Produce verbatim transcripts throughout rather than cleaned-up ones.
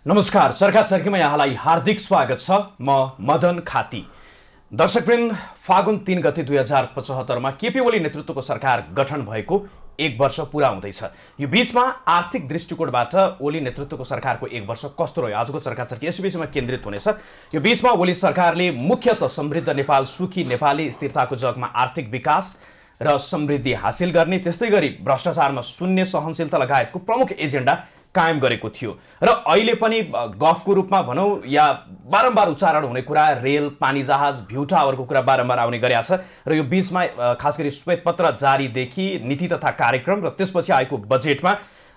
नमस्कार, चर्का चर्कीमा यहाँलाई हार्दिक स्वागत छ। म मदन खाती। दर्शकवृन्द, फागुन तीन गते दुई हजार पचहत्तरमा केपी ओली नेतृत्वको सरकार गठन भएको एक वर्ष पूरा हुँदैछ। यो बीचमा आर्थिक दृष्टिकोणबाट ओली नेतृत्वको सरकारको एक वर्ष कस्तो रह्यो, आजको चर्का चर्की यस विषयमा केन्द्रित हुनेछ। यो बीचमा ओली सरकारले मुख्यतः समृद्ध नेपाल, सुखी नेपाली, स्थिरताको जगमा आर्थिक विकास र समृद्धि हासिल गर्ने, त्यस्तै गरी भ्रष्टाचारमा शून्य सहनशीलता लगायतको प्रमुख एजेन्डा कायम गरेको थियो। र अहिले पनि गफको रूपमा भनौँ या बारम्बार उच्चारण हुने कुरा रेल, पानी जहाज, भ्यू टावरको कुरा बारम्बार आउने गरेको छ। र यो बीचमा खास गरी श्वेतपत्र जारीदेखि नीति तथा कार्यक्रम र त्यसपछि आएको बजेटमा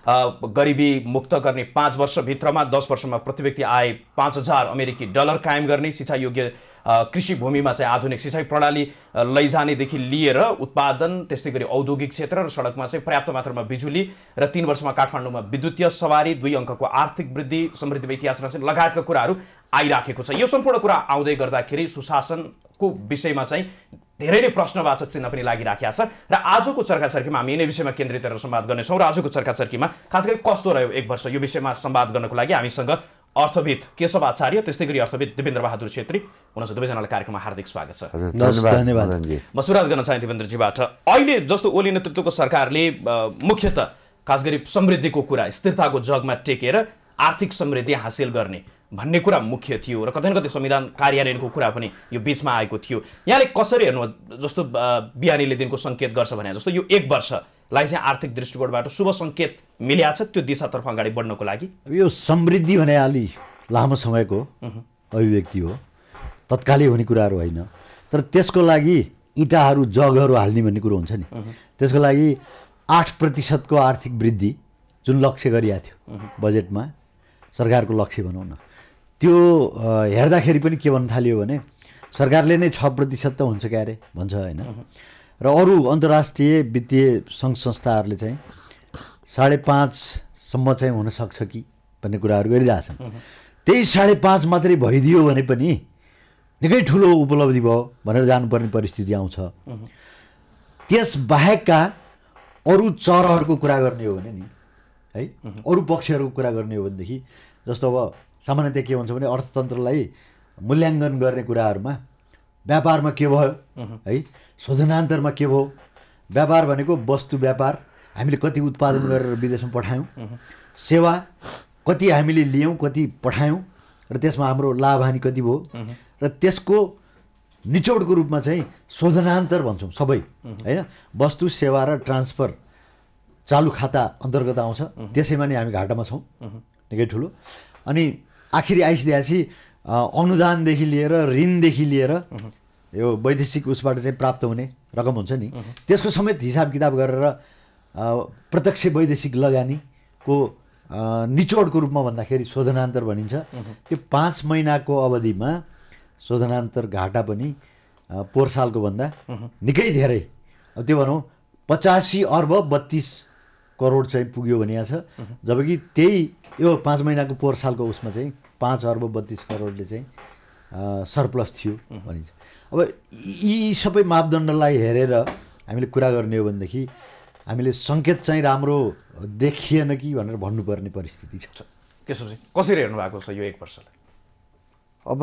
गरिबी मुक्त गर्ने पाँच वर्षभित्रमा दस वर्षमा प्रति व्यक्ति आय पाँच हजार अमेरिकी डलर कायम गर्ने, सिँचाइ योग्य कृषि भूमिमा चाहिँ आधुनिक सिँचाइ प्रणाली लैजानेदेखि लिएर उत्पादन, त्यस्तै गरी औद्योगिक क्षेत्र र सडकमा चाहिँ पर्याप्त मात्रामा बिजुली र तीन वर्षमा काठमाडौँमा विद्युतीय सवारी, दुई अङ्कको आर्थिक वृद्धि, समृद्धिमा इतिहास रचना लगायतका कुराहरू आइराखेको छ। यो सम्पूर्ण कुरा आउँदै गर्दाखेरि सुशासनको विषयमा चाहिँ धेरै नै प्रश्नवाचक चिन्ह पनि लागिराखेको छ। र आजको चर्का चर्कीमा हामी यिनै विषयमा केन्द्रित गरेर संवाद गर्नेछौँ। र आजको चर्का चर्कीमा खास गरी कस्तो रह्यो एक वर्ष, यो विषयमा संवाद गर्नको लागि हामीसँग अर्थविद केशव आचार्य, त्यस्तै गरी अर्थविद दिपेन्द्र बहादुर छेत्री हुनुहुन्छ। दुवैजनालाई कार्यक्रममा हार्दिक स्वागत छ। धन्यवाद। म सुरुवात गर्न चाहे दिपेन्द्रजीबाट। अहिले जस्तो ओली नेतृत्वको सरकारले मुख्यतः खास गरी समृद्धिको कुरा, स्थिरताको जगमा टेकेर आर्थिक समृद्धि हासिल गर्ने भन्ने कुरा मुख्य थियो र कतै न कतै संविधान कार्यान्वयनको कुरा पनि यो बीचमा आएको थियो। यहाँले कसरी हेर्नु, जस्तो बिहानीले दिनको सङ्केत गर्छ भने जस्तो यो एक वर्षलाई चाहिँ आर्थिक दृष्टिकोणबाट शुभ सङ्केत मिल्या छ त्यो दिशातर्फ अगाडि बढ्नको लागि? यो समृद्धि भने अलि लामो समयको अभिव्यक्ति हो, तत्कालै हुने कुराहरू होइन। तर त्यसको लागि इँटाहरू जगहरू हाल्ने भन्ने कुरो हुन्छ नि, त्यसको लागि आठ प्रतिशतको आर्थिक वृद्धि जुन लक्ष्य गरिएको थियो बजेटमा, सरकारको लक्ष्य भनौँ न, त्यो हेर्दाखेरि पनि के भन्न थाल्यो भने सरकारले नै छ प्रतिशत त हुन्छ क्या अरे भन्छ होइन। र अरू अन्तर्राष्ट्रिय वित्तीय सङ्घ संस्थाहरूले चाहिँ साढे पाँचसम्म चाहिँ हुनसक्छ कि भन्ने कुराहरू गरिरहेछन्। त्यही साढे पाँच मात्रै भइदियो भने पनि निकै ठुलो उपलब्धि भयो भनेर जानुपर्ने परिस्थिति आउँछ। त्यसबाहेकका अरू चरहरूको कुरा गर्ने हो भने नि है, अरू पक्षहरूको कुरा गर्ने हो भनेदेखि जस्तो अब सामान्यतया के हुन्छ भने अर्थतन्त्रलाई मूल्याङ्कन गर्ने कुराहरूमा व्यापारमा के भयो है, शोधनान्तरमा के भयो, व्यापार भनेको वस्तु व्यापार, हामीले कति उत्पादन गरेर विदेशमा पठायौँ, सेवा कति हामीले लियौँ, कति पठायौँ र त्यसमा हाम्रो लाभ हानि कति भयो, र त्यसको निचोडको रूपमा चाहिँ शोधनान्तर भन्छौँ सबै होइन। वस्तु सेवा र ट्रान्सफर चालु खाता अन्तर्गत आउँछ, त्यसैमा नि हामी घाटामा छौँ निकै ठुलो। अनि आखिरी आइसकेपछि अनुदानदेखि लिएर ऋणदेखि लिएर यो वैदेशिक उसबाट चाहिँ प्राप्त हुने रकम हुन्छ नि, त्यसको समेत हिसाब किताब गरेर प्रत्यक्ष वैदेशिक लगानीको निचोडको रूपमा भन्दाखेरि शोधनान्तर भनिन्छ। त्यो पाँच महिनाको अवधिमा शोधनान्तर घाटा पनि पोहोर सालको भन्दा निकै धेरै, अब त्यो भनौँ पचासी अर्ब बत्तिस करोड चाहिँ पुग्यो भनिएको छ, जबकि त्यही यो पाँच महिनाको पोहोर सालको उसमा चाहिँ पाँच अर्ब बत्तिस करोडले चाहिँ सरप्लस थियो भनिन्छ। अब यी सबै मापदण्डलाई हेरेर हामीले कुरा गर्ने हो भनेदेखि हामीले सङ्केत चाहिँ राम्रो देखिएन कि भनेर भन्नुपर्ने परिस्थिति छ। केशवजी कसरी हेर्नु भएको छ यो एक वर्षलाई? अब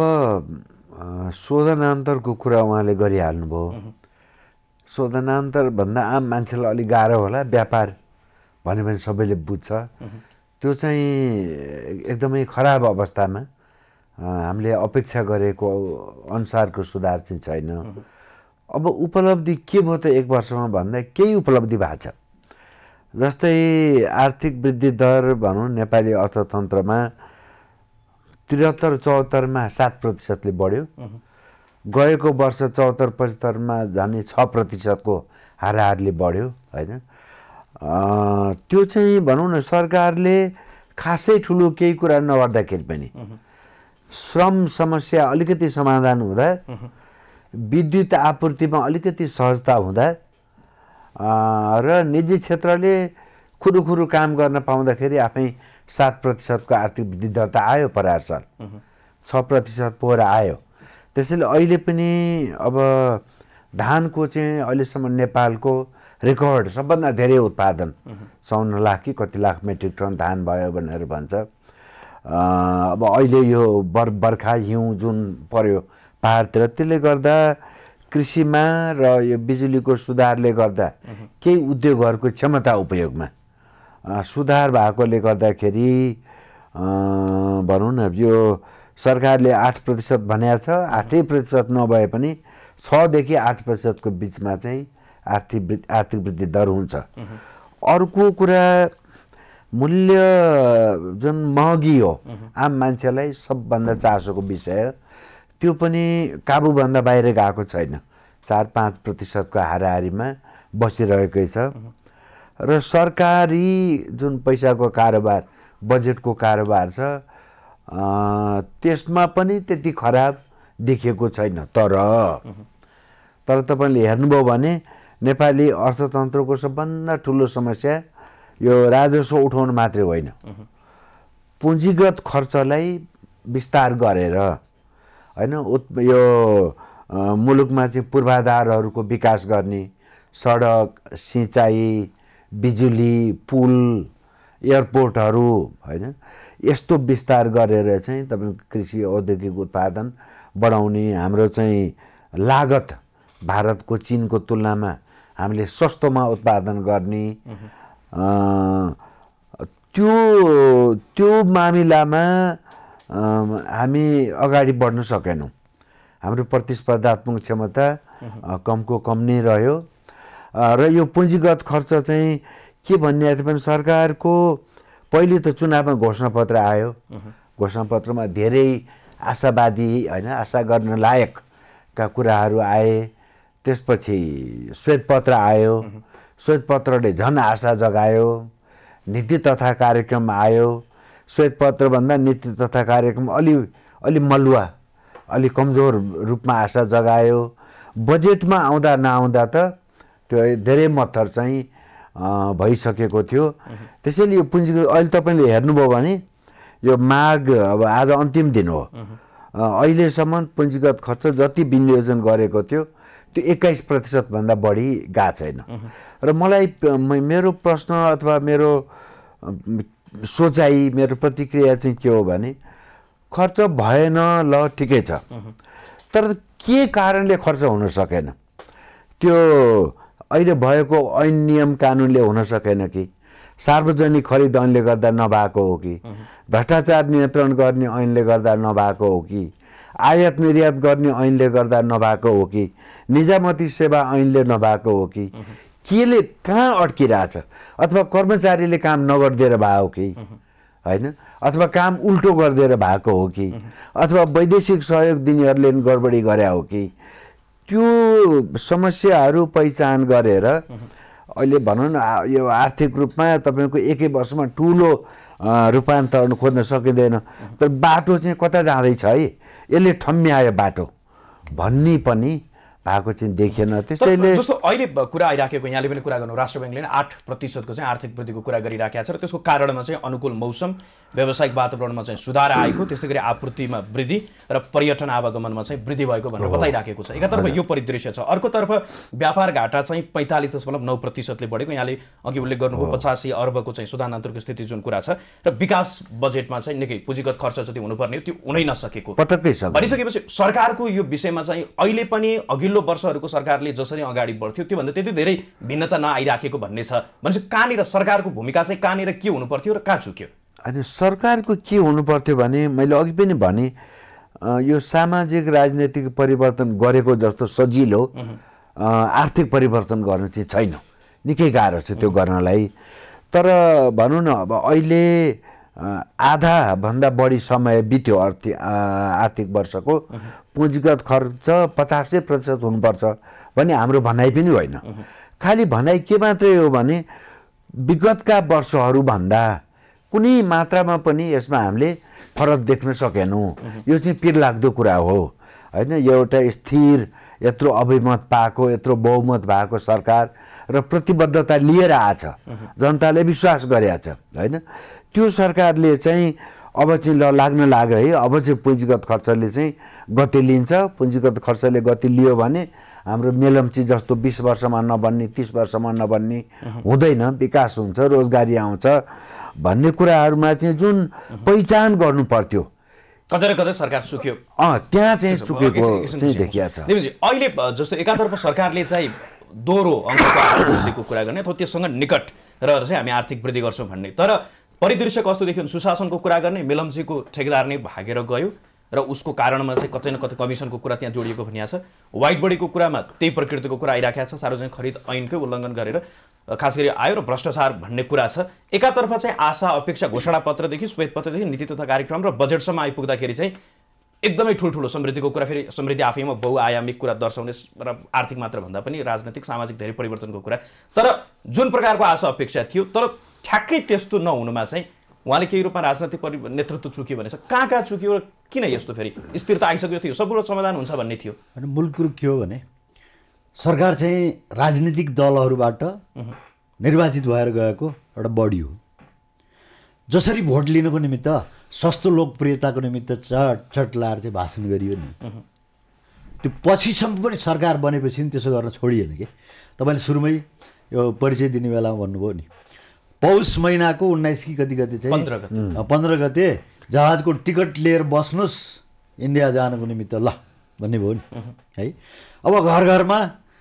शोधनान्तरको कुरा उहाँले गरिहाल्नुभयो। शोधनान्तर भन्दा आम मान्छेलाई अलिक गाह्रो होला, व्यापार भन्यो भने सबैले बुझ्छ। त्यो चाहिँ एकदमै खराब अवस्थामा, हामीले अपेक्षा गरेको अनुसारको सुधार चाहिँ छैन। अब उपलब्धि के भयो त एक वर्षमा भन्दा केही उपलब्धि भएको छ। जस्तै आर्थिक वृद्धि दर भनौँ नेपाली अर्थतन्त्रमा त्रिहत्तर चौहत्तरमा सात प्रतिशतले बढ्यो, गएको वर्ष चौहत्तर पचहत्तरमा झन् छ प्रतिशतको हाराहारले बढ्यो होइन। त्यो चाहिँ भनौँ न सरकारले खासै ठुलो केही कुरा नगर्दाखेरि पनि श्रम समस्या अलिकति समाधान हुँदा, विद्युत आपूर्तिमा अलिकति सहजता हुँदा र निजी क्षेत्रले खुरुखुरु काम गर्न पाउँदाखेरि आफै सात प्रतिशतको आर्थिक वृद्धि दर त आयो परार साल, छ प्रतिशत पोहोर आयो। त्यसैले अहिले पनि अब धानको चाहिँ अहिलेसम्म नेपालको रेकर्ड सबभन्दा धेरै उत्पादन चौन्न लाख कि कति लाख मेट्रिक टन धान भयो भनेर भन्छ। अब अहिले यो बर बर्खा हिउँ जुन पर्यो पहाडतिर, त्यसले गर्दा कृषिमा र यो बिजुलीको सुधारले गर्दा केही उद्योगहरूको क्षमता उपयोगमा सुधार भएकोले गर्दाखेरि भनौँ न यो सरकारले आठ प्रतिशत भनेको छ, आठै प्रतिशत नभए पनि छदेखि आठ प्रतिशतको बिचमा चाहिँ आर्थिक वृद्धि आर्थिक वृद्धि दर हुन्छ। अर्को कुरा मूल्य जुन महँगी हो आम मान्छेलाई सबभन्दा चासोको विषय, त्यो पनि काबुभन्दा बाहिर गएको छैन, चार पाँच प्रतिशतको हाराहारीमा बसिरहेकै छ। र सरकारी जुन पैसाको कारोबार बजेटको कारोबार छ त्यसमा पनि त्यति खराब देखिएको छैन। तर तर तपाईँले हेर्नुभयो भने नेपाली अर्थतन्त्रको सबभन्दा ठुलो समस्या यो राजस्व उठाउनु मात्रै होइन, पुँजीगत खर्चलाई विस्तार गरेर होइन यो मुलुकमा चाहिँ पूर्वाधारहरूको विकास गर्ने, सडक, सिँचाइ, बिजुली, पुल, एयरपोर्टहरू होइन यस्तो विस्तार गरेर चाहिँ तपाईँको कृषि औद्योगिक उत्पादन बढाउने, हाम्रो चाहिँ लागत भारतको चीनको तुलनामा हामीले सस्तोमा उत्पादन गर्ने, त्यो त्यो मामिलामा हामी अगाडि बढ्न सकेनौँ। हाम्रो प्रतिस्पर्धात्मक क्षमता कमको कम नै रह्यो। र यो पुँजीगत खर्च चाहिँ के भन्ने थियो भने सरकारको पहिले त चुनावमा घोषणापत्र आयो, घोषणापत्रमा धेरै आशावादी होइन आशा गर्न लायकका कुराहरू आए, त्यसपछि श्वेतपत्र आयो, श्वेतपत्रले झन् आशा जगायो, नीति तथा कार्यक्रम आयो, श्वेतपत्रभन्दा नीति तथा कार्यक्रम अलि अलि मलुवा अलि कमजोर रूपमा आशा जगायो। बजेटमा आउँदा नआउँदा त त्यो धेरै मत्थर चाहिँ भइसकेको थियो। त्यसैले यो पुँजी अहिले तपाईँले हेर्नुभयो भने यो माघ अब आज अन्तिम दिन हो, अहिलेसम्म पुँजीगत खर्च जति विनियोजन गरेको थियो त्यो एक्काइस प्रतिशतभन्दा बढी गएको छैन। र मलाई मेरो प्रश्न अथवा मेरो सोचाइ मेरो प्रतिक्रिया चाहिँ के हो भने खर्च भएन ल ठिकै छ, तर के कारणले खर्च हुन सकेन? त्यो अहिले भएको ऐन नियम कानुनले हुन सकेन कि? सार्वजनिक खरिद ऐनले गर्दा नभएको हो कि? भ्रष्टाचार नियन्त्रण गर्ने ऐनले गर्दा नभएको हो कि? आयात निर्यात गर्ने ऐनले गर्दा नभएको हो कि? निजामती सेवा ऐनले नभएको हो कि? केले कहाँ अड्किरहेछ? अथवा कर्मचारीले काम नगरिदिएर भएको कि होइन, अथवा काम उल्टो गरिदिएर भएको हो कि, अथवा वैदेशिक सहयोग दिनेहरूले गडबडी गरे हो कि? त्यो समस्याहरू पहिचान गरेर अहिले भनौँ न यो आर्थिक रूपमा तपाईँको एकै वर्षमा ठुलो रूपान्तरण खोज्न सकिँदैन, तर बाटो चाहिँ कता जाँदैछ है, यसले ठम्म्यायो बाटो भन्ने पनि भएको चाहिँ देखिएन। त्यसैले जस्तो अहिले कुरा आइराखेको यहाँले पनि कुरा गर्नु, राष्ट्र ब्याङ्कले आठ प्रतिशतको चाहिँ आर्थिक वृद्धिको कुरा गरिराखेको छ र त्यसको कारणमा चाहिँ अनुकूल मौसम, व्यावसायिक वातावरणमा चाहिँ सुधार आएको, त्यस्तै गरी आपूर्तिमा वृद्धि र पर्यटन आवागमनमा चाहिँ वृद्धि भएको भनेर बताइराखेको छ। एकातर्फ यो परिदृश्य छ, अर्कोतर्फ व्यापार घाटा चाहिँ पैँतालिस दशमलव नौ प्रतिशतले बढेको, यहाँले अघि उल्लेख गर्नुभयो पचासी अर्बको चाहिँ सुधारन्तरको स्थिति जुन कुरा छ, र विकास बजेटमा चाहिँ निकै पुँजीगत खर्च जति हुनुपर्ने त्यो हुनै नसकेको पटक्कै भनिसकेपछि सरकारको यो विषयमा चाहिँ अहिले पनि अघिल्लो वर्षहरूको सरकारले जसरी अगाडि बढ्थ्यो त्योभन्दा त्यति धेरै भिन्नता नआइराखेको भन्ने छ। भनेपछि कहाँनिर सरकारको भूमिका चाहिँ कहाँनिर के हुनु पर्थ्यो र कहाँ चुक्यो? अनि सरकारको के हुनु पर्थ्यो भने मैले अघि पनि भने यो सामाजिक राजनीतिक परिवर्तन गरेको जस्तो सजिलो आर्थिक परिवर्तन गर्न चाहिँ छैन, निकै गाह्रो छ त्यो गर्नलाई। तर भनौँ न अब अहिले आधा भन्दा बढी समय बित्यो आर्थिक आर्थिक वर्षको, पुँजीगत खर्च पचासै प्रतिशत हुनुपर्छ भन्ने हाम्रो भनाइ पनि होइन। खालि भनाइ के मात्रै हो भने विगतका वर्षहरूभन्दा कुनै मात्रामा पनि यसमा हामीले फरक देख्न सकेनौँ। यो चाहिँ पिरलाग्दो कुरा हो होइन। यो एउटा स्थिर यत्रो अभिमत पाएको, यत्रो बहुमत भएको सरकार र प्रतिबद्धता लिएर आछ, जनताले विश्वास गरेछ होइन। त्यो सरकारले चाहिँ अब चाहिँ ल लाग्न लाग्यो है, अब चाहिँ पुँजीगत खर्चले चाहिँ गति लिन्छ। पुँजीगत खर्चले गति लियो भने हाम्रो मेलम्ची जस्तो बिस वर्षमा नबन्ने, तिस वर्षमा नबन्ने हुँदैन, विकास हुन्छ, रोजगारी आउँछ भन्ने कुराहरूमा चाहिँ जुन पहिचान गर्नु पर्थ्यो, कतै न कतै सरकार चुक्यो। अँ त्यहाँ चाहिँ चुकेको चाहिँ देखिया छ। अहिले जस्तो एकातर्फ सरकारले चाहिँ दोहोरो अङ्कको आर्थिक वृद्धिको कुरा गर्ने अथवा त्यससँग निकट रहेर चाहिँ हामी आर्थिक वृद्धि गर्छौँ भन्ने, तर परिदृश्य कस्तो देखियो भने सुशासनको कुरा गर्ने, मेलम्चीको ठेकेदार नै भागेर गयो र उसको कारणमा चाहिँ कतै न कतै कमिसनको कुरा त्यहाँ जोडिएको भनिया छ। व्हाइट बडीको कुरामा त्यही प्रकृतिको कुरा आइराखेको छ, सार्वजनिक खरिद ऐनकै उल्लङ्घन गरेर खास गरी आयो र भ्रष्टाचार भन्ने कुरा छ। एकातर्फ चाहिँ आशा अपेक्षा घोषणापत्रदेखि श्वेतपत्रदेखि नीति तथा कार्यक्रम र बजेटसम्म आइपुग्दाखेरि चाहिँ एकदमै ठुल्ठुलो समृद्धिको कुरा, फेरि समृद्धि आफैमा बहुआयामिक कुरा दर्शाउने र आर्थिक मात्र भन्दा पनि राजनैतिक सामाजिक धेरै परिवर्तनको कुरा, तर जुन प्रकारको आशा अपेक्षा थियो तर ठ्याक्कै त्यस्तो नहुनुमा चाहिँ उहाँले केही रूपमा राजनैतिक परि नेतृत्व चुक्यो भनेछ। कहाँ कहाँ चुक्यो र किन यस्तो फेरि स्थिरता आइसक्यो थियो, सब कुरो समाधान हुन्छ भन्ने थियो। अनि मूल कुरो के हो भने सरकार चाहिँ राजनीतिक दलहरूबाट निर्वाचित भएर गएको एउटा बडी हो। जसरी भोट लिनको निमित्त सस्तो लोकप्रियताको निमित्त चट चट लाएर चाहिँ भाषण गरियो नि, त्यो पछिसम्म पनि सरकार बनेपछि नि त्यसो गर्न छोडिएन कि। तपाईँले सुरुमै यो परिचय दिने बेलामा भन्नुभयो नि, पौष महिनाको उन्नाइस कि कति गते चाहिँ पन्ध्र गते पन्ध्र गते जहाजको टिकट लिएर बस्नुहोस् इन्डिया जानको निमित्त ल भन्ने भयो नि है। अब घर घरमा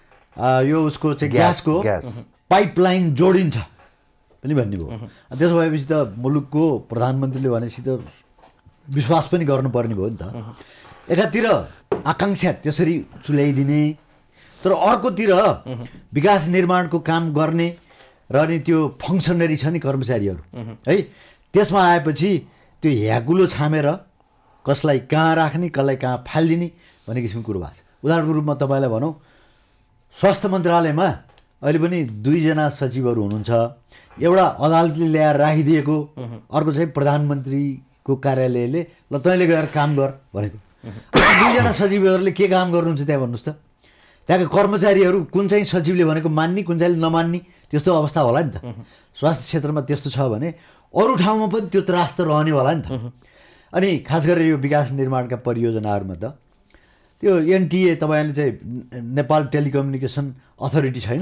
यो उसको चाहिँ ग्यासको पाइपलाइन जोडिन्छ पनि भन्ने भयो। त्यसो भएपछि त मुलुकको प्रधानमन्त्रीले भनेपछि त विश्वास पनि गर्नुपर्ने भयो नि त। एकातिर आकाङ्क्षा त्यसरी चुल्याइदिने, तर अर्कोतिर विकास निर्माणको काम गर्ने र अनि त्यो फङ्सनरी छ नि कर्मचारीहरू है, त्यसमा आएपछि त्यो ह्याकुलो छामेर कसलाई कहाँ राख्ने कसलाई कहाँ फालिदिने भन्ने किसिमको कुरो भएको छ। उदाहरणको रूपमा तपाईँलाई भनौँ, स्वास्थ्य मन्त्रालयमा अहिले पनि दुईजना सचिवहरू हुनुहुन्छ, एउटा अदालतले ल्याएर राखिदिएको, अर्को चाहिँ प्रधानमन्त्रीको कार्यालयले ल तैँले गएर काम गर भनेको। दुईजना सचिवहरूले के काम गर्नुहुन्छ त्यहाँ भन्नुहोस् त। त्यहाँको कर्मचारीहरू कुन चाहिँ सचिवले भनेको मान्ने कुन चाहिँले नमान्ने त्यस्तो अवस्था होला नि त। स्वास्थ्य क्षेत्रमा त्यस्तो छ भने अरू ठाउँमा पनि त्यो त्रास त रहने होला नि त। अनि खास गरेर यो विकास निर्माणका परियोजनाहरूमा त त्यो एनटिए तपाईँले चाहिँ नेपाल टेलिकम्युनिकेसन अथोरिटी छैन,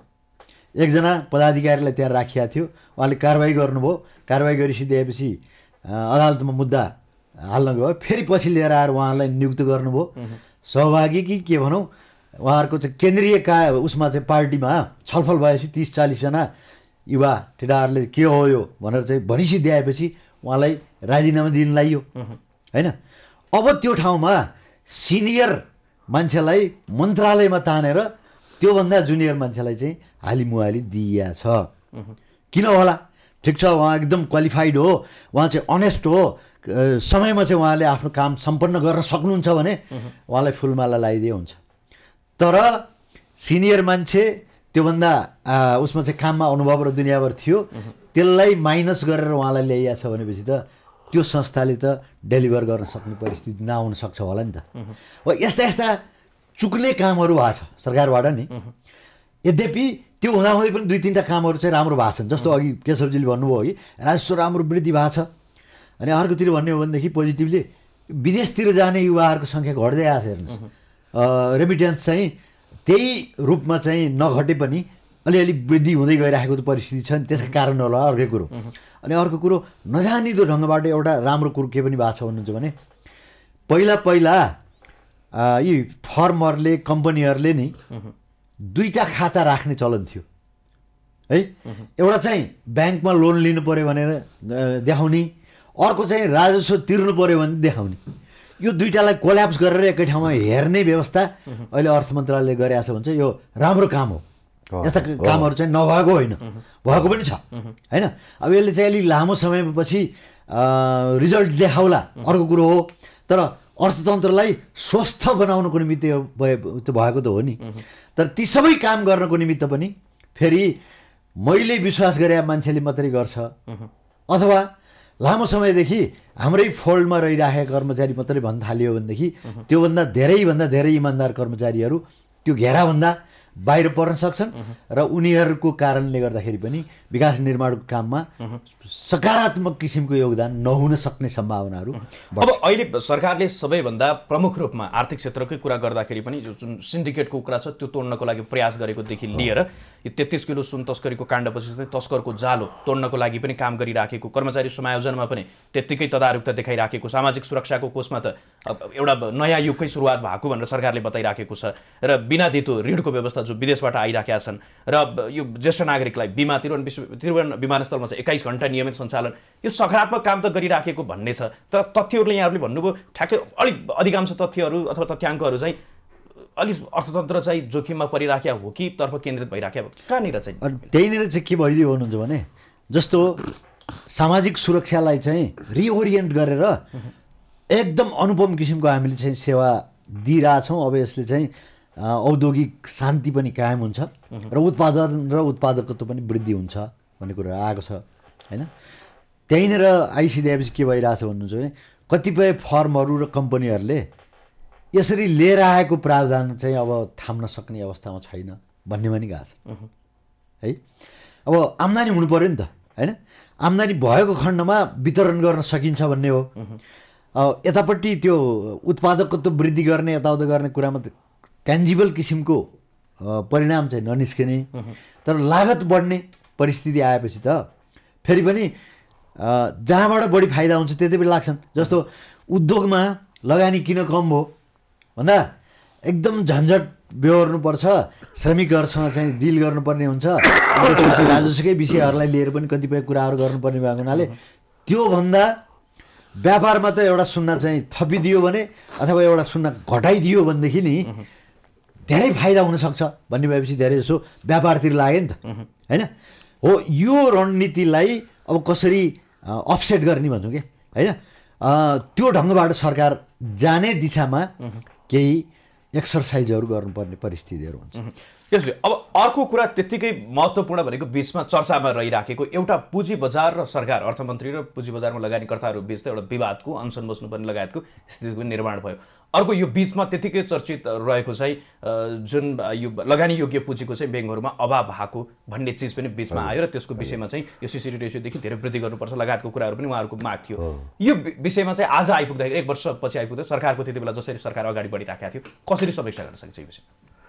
एकजना पदाधिकारीलाई त्यहाँ राखिएको थियो, उहाँले कारवाही गर्नुभयो, कारवाही गरिसकेपछि अदालतमा मुद्दा हाल्न गयो, फेरि पछि लिएर आएर उहाँलाई नियुक्त गर्नुभयो सहभागी कि के भनौँ। उहाँहरूको चाहिँ केन्द्रीय का उसमा चाहिँ पार्टीमा छलफल भएपछि तिस चालिसजना युवा ठेडाहरूले के हो यो भनेर चाहिँ भनिसिदिएपछि उहाँलाई राजीनामा दिन लागियो होइन। अब त्यो ठाउँमा सिनियर मान्छेलाई मन्त्रालयमा तानेर त्योभन्दा जुनियर मान्छेलाई चाहिँ हालिमुहाली दिइया छ। किन होला? ठिक छ, उहाँ एकदम क्वालिफाइड हो, उहाँ चाहिँ अनेस्ट हो, समयमा चाहिँ उहाँले आफ्नो काम सम्पन्न गर्न सक्नुहुन्छ भने उहाँलाई फुलमाला लगाइदिए हुन्छ। तर सिनियर मान्छे त्योभन्दा उसमा चाहिँ काममा अनुभव र दुनियाँभर थियो, त्यसलाई माइनस गरेर उहाँलाई ल्याइया छ भनेपछि त त्यो संस्थाले त डेलिभर गर्न सक्ने परिस्थिति नआउन सक्छ होला नि त। हो यस्ता यस्ता चुक्ने कामहरू भएको छ सरकारबाट नि। यद्यपि त्यो हुँदाहुँदै पनि दुई तिनवटा कामहरू चाहिँ राम्रो भएको छन्। जस्तो अघि केशवजीले भन्नुभयो कि राजस्व राम्रो वृद्धि भएको छ। अनि अर्कोतिर भन्ने हो भनेदेखि पोजिटिभली विदेशतिर जाने युवाहरूको सङ्ख्या घट्दै आएको छ। हेर्नुहोस्, रेमिटेन्स चाहिँ त्यही रूपमा चाहिँ नघटे पनि अलिअलि वृद्धि हुँदै गइरहेको त परिस्थिति छ नि, त्यसका कारण होला अर्कै कुरो। अनि अर्को कुरो नजानिदो ढङ्गबाट एउटा राम्रो कुरो के पनि भएको छ भन्नुहुन्छ भने पहिला पहिला यी फर्महरूले कम्पनीहरूले नि दुईवटा खाता राख्ने चलन थियो है। एउटा चाहिँ ब्याङ्कमा लोन लिनु पऱ्यो भनेर देखाउने, अर्को चाहिँ राजस्व तिर्नु पऱ्यो भने देखाउने। यो दुईवटालाई कोल्याप्स गरेर एकै ठाउँमा हेर्ने व्यवस्था अहिले अर्थ मन्त्रालयले गरेको छ भने चाहिँ यो राम्रो काम हो। यस्ता कामहरू चाहिँ नभएको होइन, भएको पनि छ होइन। अब यसले चाहिँ अलिक लामो समयपछि रिजल्ट देखाउला अर्को कुरो हो, तर अर्थतन्त्रलाई स्वस्थ बनाउनको निमित्त यो त्यो भएको त हो नि। तर ती सबै काम गर्नको निमित्त पनि फेरि मैले विश्वास गरे मान्छेले मात्रै गर्छ अथवा लामो समयदेखि हाम्रै फोल्डमा रहिरहेका कर्मचारी मात्रै भन्न थालियो भनेदेखि त्योभन्दा धेरैभन्दा धेरै इमान्दार कर्मचारीहरू त्यो घेराभन्दा बाहिर पर्न सक्छन् र उनीहरूको कारणले गर्दाखेरि पनि विकास निर्माणको काममा सकारात्मक किसिमको योगदान नहुन सक्ने सम्भावनाहरू। अब अहिले सरकारले सबैभन्दा प्रमुख रूपमा आर्थिक क्षेत्रकै कुरा गर्दाखेरि पनि जुन सिन्डिकेटको कुरा छ त्यो तोड्नको लागि प्रयास गरेकोदेखि लिएर यो तेत्तिस किलो सुन तस्करीको काण्डपछि चाहिँ तस्करको जालो तोड्नको लागि पनि काम गरिराखेको, कर्मचारी समायोजनमा पनि त्यत्तिकै तदारुकता देखाइराखेको, सामाजिक सुरक्षाको कोषमा त एउटा नयाँ युगकै सुरुवात भएको भनेर सरकारले बताइराखेको छ र बिना धितो ऋणको व्यवस्था जो विदेशबाट आइराखेका छन् र यो ज्येष्ठ नागरिकलाई बिमा त्रिभुवन विश्व त्रिभुवन विमानस्थलमा चाहिँ एक्काइस घन्टा नियमित सञ्चालन, यो सकारात्मक काम त गरिराखेको भन्ने छ। तर तथ्यहरूले यहाँहरूले भन्नुभयो ठ्याक्कै अलिक अधिकांश तथ्यहरू अथवा तथ्याङ्कहरू चाहिँ अलिक अर्थतन्त्र चाहिँ जोखिममा परिराखेका हो कि तर्फ केन्द्रित भइराखेका हो, कहाँनिर चाहिँ? अनि त्यहीँनिर चाहिँ के भइदियो भन्नुहुन्छ भने जस्तो सामाजिक सुरक्षालाई चाहिँ रिओरिएन्ट गरेर एकदम अनुपम किसिमको हामीले चाहिँ सेवा दिइरहेछौँ। अब यसले चाहिँ औद्योगिक शान्ति पनि कायम हुन्छ र उत्पादन र उत्पादकत्व पनि वृद्धि हुन्छ भन्ने कुरा आएको छ होइन। त्यहीँनिर आइसिदिएपछि के भइरहेछ भन्नुहुन्छ भने कतिपय फर्महरू र कम्पनीहरूले यसरी लिएर आएको प्रावधान चाहिँ अब थाम्न सक्ने अवस्थामा छैन भन्ने पनि गएको छ है। अब आम्दानी हुनु पऱ्यो नि त होइन, आम्दानी भएको खण्डमा वितरण गर्न सकिन्छ भन्ने हो। यतापट्टि त्यो उत्पादकत्व वृद्धि गर्ने यताउता गर्ने कुरामा त ट्यान्जिबल किसिमको परिणाम चाहिँ ननिस्किने, तर लागत बढ्ने परिस्थिति आएपछि त फेरि पनि जहाँबाट बढी फाइदा हुन्छ त्यति पनि लाग्छन्। जस्तो उद्योगमा लगानी किन कम भयो भन्दा एकदम झन्झट बेहोर्नुपर्छ, श्रमिकहरूसँग चाहिँ डिल गर्नुपर्ने हुन्छ, त्यसपछि राजस्वकै विषयहरूलाई लिएर पनि कतिपय कुराहरू गर्नुपर्ने भएको हुनाले त्योभन्दा व्यापारमा त एउटा सुन्ना चाहिँ थपिदियो भने अथवा एउटा सुन्ना घटाइदियो भनेदेखि नि धेरै फाइदा हुनसक्छ भन्ने भएपछि धेरै जसो व्यापारतिर लाग्यो नि त होइन। हो यो रणनीतिलाई अब कसरी अफसेट गर्ने भन्छौँ कि होइन, त्यो ढङ्गबाट सरकार जाने दिशामा केही एक्सर्साइजहरू गर्नुपर्ने परिस्थितिहरू हुन्छ। त्यसले अब अर्को कुरा त्यत्तिकै महत्त्वपूर्ण भनेको बिचमा चर्चामा रहिराखेको एउटा पुँजी बजार र सरकार अर्थमन्त्री र पुँजी बजारमा लगानीकर्ताहरू बिच त एउटा विवादको अनसन बस्नुपर्ने लगायतको स्थितिको निर्माण भयो। अर्को यो बिचमा त्यत्तिकै चर्चित रहेको चाहिँ जुन यो लगानी योग्य पुँजीको चाहिँ ब्याङ्कहरूमा अभाव भएको भन्ने चिज पनि बिचमा आयो र त्यसको विषयमा चाहिँ यो सिसिडी रेसियोदेखि धेरै वृद्धि गर्नुपर्छ लगायतको कुराहरू पनि उहाँहरूको माग थियो। यो विषयमा चाहिँ आज आइपुग्दाखेरि एक वर्षपछि आइपुग्दा सरकारको त्यति बेला जसरी सरकार अगाडि बढिराखेको थियो कसरी समीक्षा गर्न सकिन्छ यो विषय?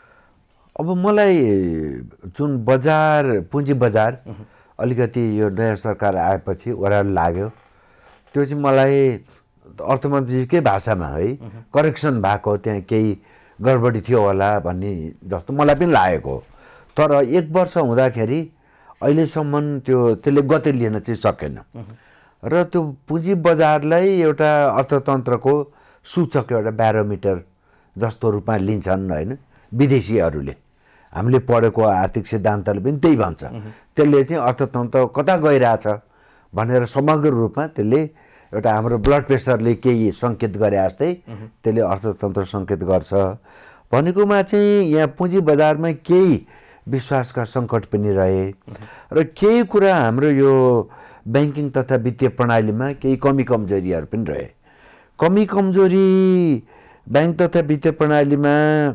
अब मलाई जुन बजार पुँजी बजार अलिकति यो नयाँ सरकार आएपछि ओह्रालो लाग्यो, त्यो चाहिँ मलाई अर्थमन्त्रीकै भाषामा है करेक्सन भएको, त्यहाँ केही गडबडी थियो होला भन्ने जस्तो मलाई पनि लागेको। तर एक वर्ष हुँदाखेरि अहिलेसम्म त्यो त्यसले गति लिन चाहिँ सकेन र त्यो पुँजी बजारलाई एउटा अर्थतन्त्रको सूचक एउटा ब्यारोमिटर जस्तो रूपमा लिन्छन् होइन विदेशीहरूले। हामीले पढेको आर्थिक सिद्धान्तले पनि त्यही भन्छ, त्यसले चाहिँ अर्थतन्त्र कता गइरहेछ भनेर समग्र रूपमा त्यसले एउटा हाम्रो ब्लड प्रेसरले केही सङ्केत गरे जस्तै त्यसले अर्थतन्त्र सङ्केत गर्छ भनेकोमा चाहिँ यहाँ पुँजी बजारमा केही विश्वासका सङ्कट पनि रहे र केही कुरा हाम्रो यो ब्याङ्किङ तथा वित्तीय प्रणालीमा केही कमी कमजोरीहरू पनि रहे। कमी कमजोरी ब्याङ्क तथा वित्तीय प्रणालीमा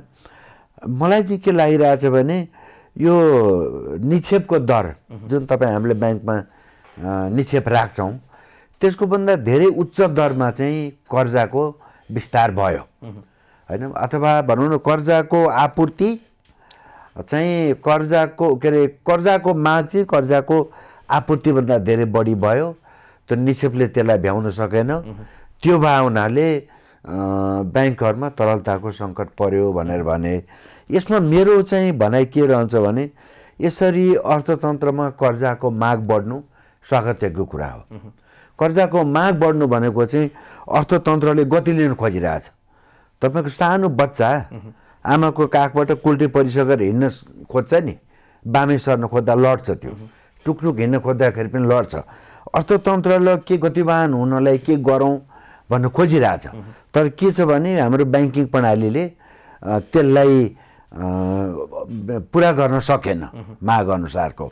मलाई चाहिँ के लागिरहेछ भने यो निक्षेपको दर जुन तपाईँ हामीले ब्याङ्कमा निक्षेप राख्छौँ त्यसको भन्दा धेरै उच्च दरमा चाहिँ कर्जाको विस्तार भयो होइन, अथवा भनौँ न कर्जाको आपूर्ति चाहिँ कर्जाको के अरे कर्जाको माग चाहिँ कर्जाको आपूर्तिभन्दा धेरै बढी भयो। त्यो निक्षेपले त्यसलाई भ्याउन सकेन, त्यो भए हुनाले ब्याङ्कहरूमा तरलताको सङ्कट पर्यो भनेर भने। यसमा मेरो चाहिँ भनाइ के रहन्छ भने यसरी अर्थतन्त्रमा कर्जाको माग बढ्नु स्वागतयोग्य कुरा हो। कर्जाको माग बढ्नु भनेको चाहिँ अर्थतन्त्रले गति लिन खोजिरहेछ। तपाईँको सानो बच्चा आमाको काखबाट कुल्टी परिसकेर हिँड्न खोज्छ नि, बामे सर्न खोज्दा लड्छ, त्यो टुकटुक हिँड्न खोज्दाखेरि पनि लड्छ। अर्थतन्त्रलाई के गतिवान हुनलाई के गरौँ भन्नु खोजिरहेछ, तर के छ भने हाम्रो ब्याङ्किङ प्रणालीले त्यसलाई पुरा गर्न सकेन माग अनुसारको।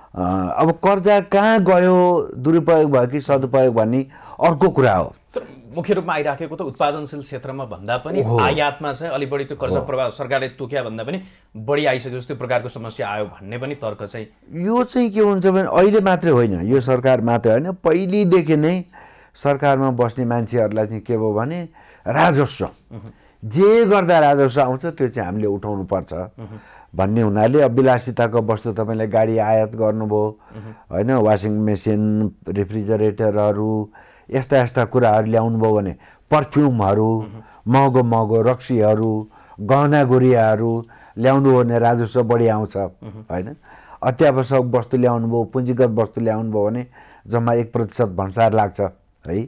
अब कर्जा कहाँ गयो, दुरुपयोग भयो कि सदुपयोग भन्ने अर्को कुरा हो। मुख्य रूपमा आइराखेको त उत्पादनशील क्षेत्रमा भन्दा पनि आयातमा चाहिँ अलि बढी त्यो कर्जा प्रभाव सरकारले तोक्या भन्दा पनि बढी आइसक्यो जस्तो प्रकारको समस्या आयो भन्ने पनि तर्क चाहिँ यो चाहिँ के हुन्छ भने अहिले मात्रै होइन, यो सरकार मात्रै होइन, पहिलेदेखि नै सरकारमा बस्ने मान्छेहरूलाई चाहिँ के भयो भने राजस्व जे गर्दा राजस्व आउँछ त्यो चाहिँ हामीले उठाउनु पर्छ भन्ने हुनाले अब विलासिताको वस्तु तपाईँले गाडी आयात गर्नुभयो होइन, वासिङ मेसिन, रेफ्रिजरेटरहरू, यस्ता यस्ता कुराहरू ल्याउनु भयो भने पर्फ्युमहरू, महँगो महँगो रक्सीहरू, गहना गुडियाहरू ल्याउनु हो भने राजस्व बढी आउँछ होइन। अत्यावश्यक वस्तु ल्याउनु भयो, पुँजीगत वस्तु ल्याउनु भयो भने जम्मा एक प्रतिशत भन्सार लाग्छ है।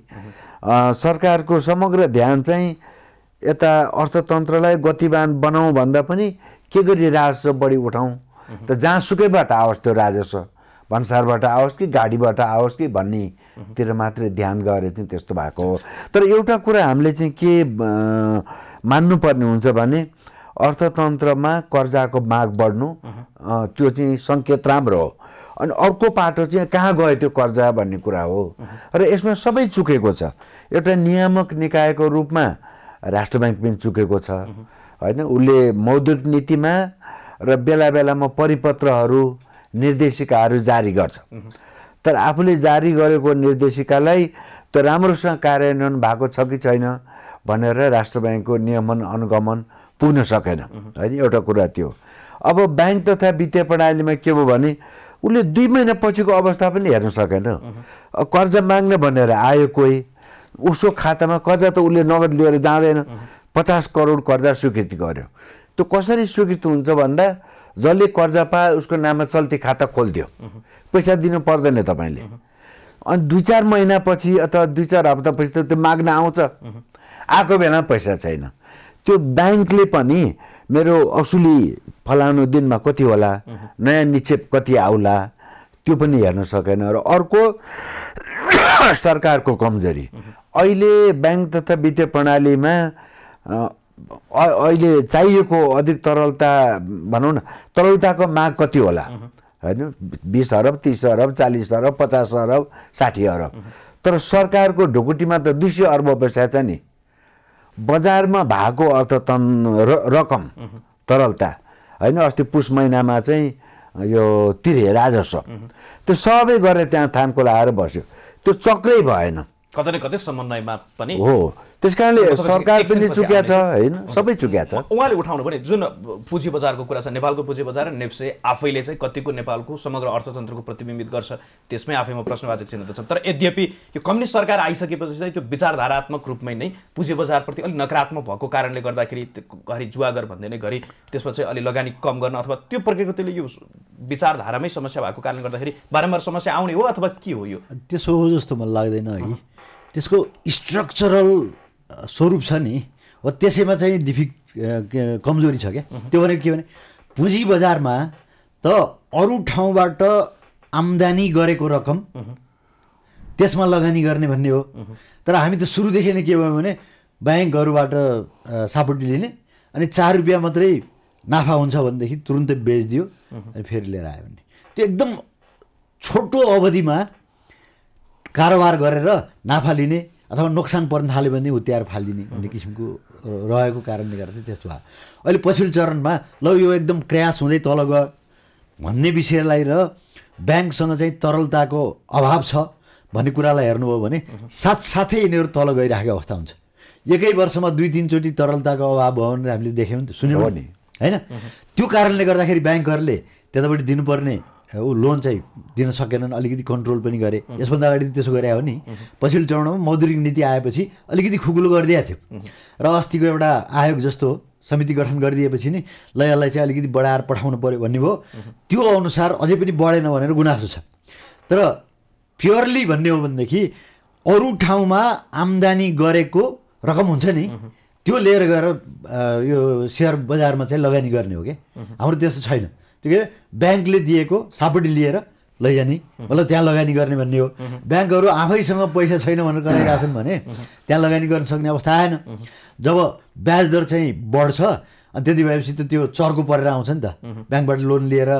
सरकारको समग्र ध्यान चाहिँ यता अर्थतन्त्रलाई गतिवान बनाउँ भन्दा पनि के गरी राजस्व बढी उठाउँ, त जहाँसुकैबाट आओस् त्यो राजस्व, भन्सारबाट आओस् कि गाडीबाट आओस् कि भन्नेतिर मात्रै ध्यान गरेर चाहिँ त्यस्तो भएको हो। तर एउटा कुरा हामीले चाहिँ के मान्नुपर्ने हुन्छ भने अर्थतन्त्रमा कर्जाको माग बढ्नु त्यो चाहिँ सङ्केत राम्रो हो, अनि अर्को पाटो चाहिँ कहाँ गयो त्यो कर्जा भन्ने कुरा हो। र यसमा सबै चुकेको छ। एउटा नियामक निकायको रूपमा राष्ट्र ब्याङ्क पनि चुकेको छ होइन, उसले मौद्रिक नीतिमा र बेला बेलामा परिपत्रहरू, निर्देशिकाहरू जारी गर्छ, तर आफूले जारी गरेको निर्देशिकालाई त्यो राम्रोसँग कार्यान्वयन भएको छ कि छैन भनेर राष्ट्र ब्याङ्कको नियमन अनुगमन पुग्न सकेन होइन, एउटा कुरा त्यो। अब ब्याङ्क तथा वित्तीय प्रणालीमा के भयो भने उसले दुई महिना पछिको अवस्था पनि हेर्न सकेन। कर्जा माग्न भनेर आयो कोही, उसको खातामा कर्जा त उसले नगद लिएर जाँदैन, पचास करोड कर्जा स्वीकृति गर्यो। त्यो कसरी स्वीकृति हुन्छ भन्दा जसले कर्जा पाए उसको नाममा चल्ती खाता खोलिदियो, पैसा दिनु पर्दैन तपाईँले। अनि दुई चार महिनापछि अथवा दुई चार हप्तापछि त त्यो माग्न आउँछ, आएको बेलामा पैसा छैन। त्यो ब्याङ्कले पनि मेरो असुली फलानु दिनमा कति होला, नयाँ निक्षेप कति आउला, त्यो पनि हेर्न सकेन। र अर्को सरकारको कमजोरी, अहिले ब्याङ्क तथा वित्तीय प्रणालीमा अहिले चाहिएको अधिक तरलता भनौँ न, तरलताको माग कति होला होइन, बिस अरब, तिस अरब, चालिस अरब, पचास अरब, साठी अरब। तर सरकारको ढुकुटीमा त दुई सय अर्ब पैसा छ नि। बजारमा भएको अर्थतन्त्र रकम तरलता होइन, अस्ति पुस महिनामा चाहिँ यो तिरे राजस्व त्यो सबै गरेर त्यहाँ थानको लगाएर बस्यो, त्यो चक्रै भएन, कतै न कतै समन्वयमा पनि हो। त्यस कारणले सरकार पनि चुक्या छ होइन, सबै चुक्या छ। उहाँले उठाउनु भने जुन पुँजी बजारको कुरा छ, नेपालको पुँजी बजार र नेप्से आफैले चाहिँ कतिको नेपालको समग्र अर्थतन्त्रको प्रतिबिम्बित गर्छ, त्यसमै आफैमा प्रश्नवाचक चिन्ह त छ। तर यद्यपि यो कम्युनिस्ट सरकार आइसकेपछि चाहिँ त्यो विचारधारात्मक रूपमै नै पुँजी बजारप्रति अलिक नकारात्मक भएको कारणले गर्दाखेरि घरि जुवागर भन्दै नै घरि त्यसपछि अलि लगानी कम गर्न अथवा त्यो प्रकृतिले यो विचारधारामै समस्या भएको कारणले गर्दाखेरि बारम्बार समस्या आउने हो अथवा के हो? यो त्यसो हो जस्तो मलाई लाग्दैन है। त्यसको स्ट्रक्चरल स्वरूप छ नि, हो त्यसैमा चाहिँ डिफिक कमजोरी छ क्या। त्यो भनेको के भने पुँजी बजारमा त अरू ठाउँबाट आम्दानी गरेको रकम त्यसमा लगानी गर्ने भन्ने हो। तर हामी त सुरुदेखि नै के भयो भने ब्याङ्कहरूबाट सापटी लिने, अनि चार रुपियाँ मात्रै नाफा हुन्छ भनेदेखि तुरुन्तै बेचिदियो अनि फेरि लिएर आयो भने, त्यो एकदम छोटो अवधिमा कारोबार गरेर नाफा लिने अथवा नोक्सान पर्न थाल्यो भने उत्याएर फालिदिने भन्ने किसिमको रहेको कारणले गर्दा चाहिँ त्यस्तो भयो। अहिले पछिल्लो चरणमा ल यो एकदम क्र्यास हुँदै तल गयो भन्ने विषयलाई र ब्याङ्कसँग चाहिँ तरलताको अभाव छ भन्ने कुरालाई हेर्नुभयो भने साथसाथै यिनीहरू तल गइरहेको अवस्था हुन्छ। एकै वर्षमा दुई तिनचोटि तरलताको अभाव भयो भनेर हामीले देख्यौँ नि त, सुन्यौँ नि होइन। त्यो कारणले गर्दाखेरि ब्याङ्कहरूले त्यतापट्टि दिनुपर्ने ऊ लोन चाहिँ दिन सकेनन्, अलिकति कन्ट्रोल पनि गरे। यसभन्दा अगाडि त्यसो गरे हो नि। पछिल्लो चरणमा मौद्रिक नीति आएपछि अलिकति खुकुलो गरिदिएको थियो र अस्तिको एउटा आयोग जस्तो समिति गठन गरिदिएपछि नि ल यसलाई चाहिँ अलिकति बढाएर पठाउनु पऱ्यो भन्ने भयो। त्यो अनुसार अझै पनि बढेन भनेर गुनासो छ। तर प्योरली भन्ने हो भनेदेखि अरू ठाउँमा आम्दानी गरेको रकम हुन्छ नि, त्यो लिएर गएर यो सेयर बजारमा चाहिँ लगानी गर्ने हो क्या। हाम्रो त्यस्तो छैन। त्यो के ब्याङ्कले दिएको सापटी लिएर लैजाने, मतलब त्यहाँ लगानी गर्ने भन्ने हो। ब्याङ्कहरू आफैसँग पैसा छैन भनेर कराइरहेका छन् भने त्यहाँ लगानी गर्न सक्ने अवस्था आएन। जब ब्याज दर चाहिँ बढ्छ अनि त्यति भएपछि त त्यो चर्को परेर आउँछ नि त। ब्याङ्कबाट लोन लिएर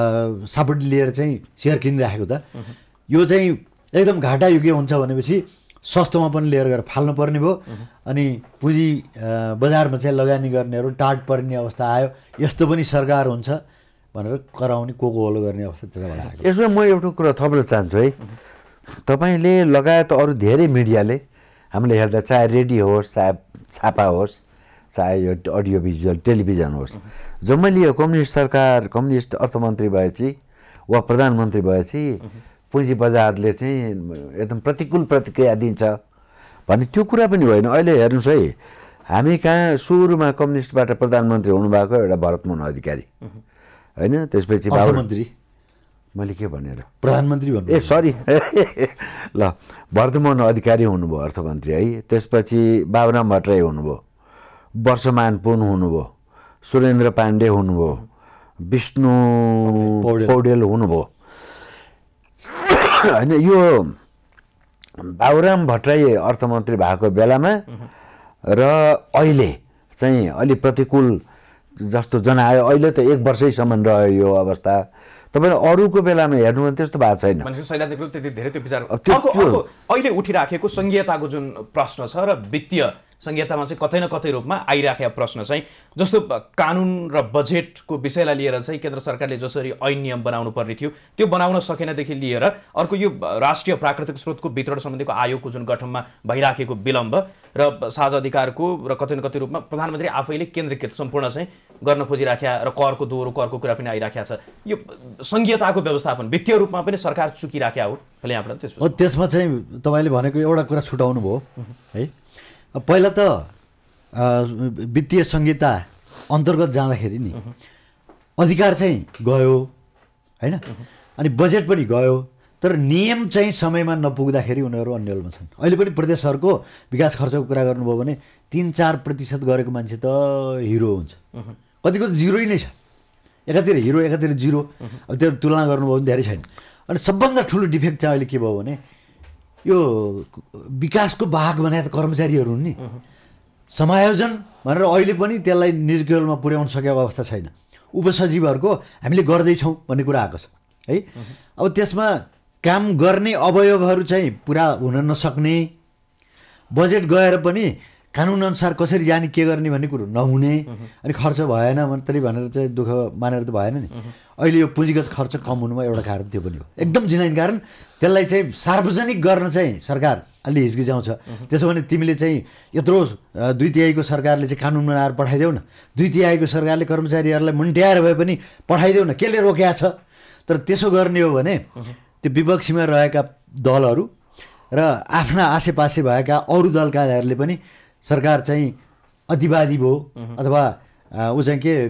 सापटी लिएर चाहिँ सेयर किनिराखेको त यो चाहिँ एकदम घाटायुगी हुन्छ भनेपछि सस्तोमा पनि लिएर गएर फाल्नु पर्ने भयो अनि पुँजी बजारमा चाहिँ लगानी गर्नेहरू टाट पर्ने अवस्था आयो यस्तो पनि सरकार हुन्छ भनेर कराउने को को होलो गर्ने अवस्था त्यताबाट आयो यसमा म एउटा कुरा थप्न चाहन्छु है तपाईँले लगायत अरू धेरै मिडियाले हामीले हेर्दा चाहे रेडियो होस् चाहे छापा होस् चाहे यो अडियो भिजुअल टेलिभिजन होस् जम्मैले यो कम्युनिस्ट सरकार कम्युनिस्ट अर्थमन्त्री भएपछि वा प्रधानमन्त्री भएपछि पुँजी बजारले चाहिँ एकदम प्रतिकूल प्रतिक्रिया दिन्छ भन्ने त्यो कुरा पनि होइन अहिले हेर्नुहोस् है हामी कहाँ सुरुमा कम्युनिस्टबाट प्रधानमन्त्री हुनुभएको एउटा भरतमोहन अधिकारी होइन त्यसपछि अर्थमन्त्री मैले के भनेर प्रधानमन्त्री भन्नु ए सरी ल भरतमोहन अधिकारी हुनुभयो अर्थमन्त्री है त्यसपछि बाबुराम भट्टराई हुनुभयो वर्षमान पुन हुनुभयो सुरेन्द्र पाण्डे हुनुभयो विष्णु पौडेल हुनुभयो होइन यो बाबुराम भट्टराई अर्थमन्त्री भएको बेलामा र अहिले चाहिँ अलि प्रतिकूल जस्तो जनायो अहिले त एक वर्षैसम्म रह्यो यो अवस्था तपाईँले अरूको बेलामा हेर्नु भने त्यस्तो भएको छैन मान्छे सैद्धान्तिक रूपले त्यति धेरै त्यो विचार अर्को अहिले उठिराखेको संघीयताको जुन प्रश्न छ र वित्तीय संघीयतामा चाहिँ कतै न कतै रूपमा आइराखेको प्रश्न चाहिँ जस्तो कानुन र बजेटको विषयलाई लिएर चाहिँ केन्द्र सरकारले जसरी ऐन नियम बनाउनु पर्ने थियो त्यो बनाउन सकेनदेखि लिएर अर्को यो राष्ट्रिय प्राकृतिक स्रोतको वितरण सम्बन्धीको आयोगको जुन गठनमा भइराखेको विलम्ब र साझा अधिकारको र कतै न कतै रूपमा प्रधानमन्त्री आफैले केन्द्रीकृत सम्पूर्ण चाहिँ गर्न खोजिराख्या र करको दोहोरो करको कुरा पनि आइराखेको छ यो संघीयताको व्यवस्थापन वित्तीय रूपमा पनि सरकार चुकिराख्या हो अहिले यहाँबाट त्यसमा त्यसमा चाहिँ तपाईँले भनेको एउटा कुरा छुटाउनु भयो है पहिला त वित्तीय संहिता अन्तर्गत जाँदाखेरि नि अधिकार चाहिँ गयो होइन अनि बजेट पनि गयो तर नियम चाहिँ समयमा नपुग्दाखेरि उनीहरू अन्यलमा छन् अहिले पनि प्रदेशहरूको विकास खर्चको कुरा गर्नुभयो भने तिन चार प्रतिशत गरेको मान्छे त हिरो हुन्छ कतिको जिरो नै छ एकातिर हिरो एकातिर जिरो अब त्यो तुलना गर्नुभयो भने धेरै छैन अनि सबभन्दा ठुलो डिफेक्ट चाहिँ अहिले के भयो भने यो विकासको वाहक बनाए त कर्मचारीहरू हुन् नि समायोजन भनेर अहिले पनि त्यसलाई निर्केलमा पुर्याउन सकेको अवस्था छैन उपसचिवहरूको हामीले गर्दैछौँ भन्ने कुरा आएको छ है अब त्यसमा काम गर्ने अवयवहरू चाहिँ पुरा हुन नसक्ने बजेट गएर पनि कानुनअनुसार कसरी जाने के गर्ने भन्ने कुरो नहुने अनि खर्च भएन मात्रै भनेर चाहिँ दुःख मानेर त भएन नि अहिले यो पुँजीगत खर्च कम हुनुमा एउटा कारण त्यो पनि हो एकदम जिनाइन कारण त्यसलाई चाहिँ सार्वजनिक गर्न चाहिँ सरकार अलि हिचकिचाउँछ त्यसो भने तिमीले चाहिँ यत्रो दुई तिहाईको सरकारले चाहिँ कानुन बनाएर पठाइदेऊ न दुई तिहाईको सरकारले कर्मचारीहरूलाई मुन्ट्याएर भए पनि पठाइदेऊ न केले रोकेको छ तर त्यसो गर्ने हो भने त्यो विपक्षीमा रहेका दलहरू र आफ्ना आसेपासे भएका अरू दलकाहरूले पनि सरकार चाहिँ अतिवादी भयो अथवा ऊ चाहिँ के